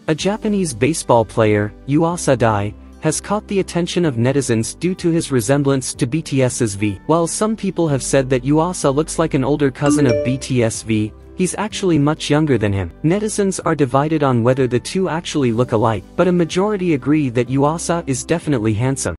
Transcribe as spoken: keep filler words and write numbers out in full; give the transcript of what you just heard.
A Japanese baseball player, Yuasa Dai, has caught the attention of netizens due to his resemblance to B T S's V. While some people have said that Yuasa looks like an older cousin of B T S V, he's actually much younger than him. Netizens are divided on whether the two actually look alike, but a majority agree that Yuasa is definitely handsome.